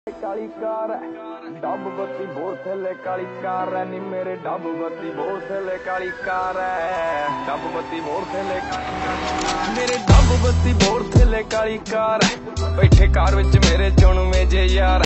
काली car dub बत्ती बोतले काली car नी मेरे डब बत्ती बोतले काली कार डब बत्ती बोतले मेरे डब बत्ती बोतले काली कार बैठे कार विच मेरे चुन में जे यार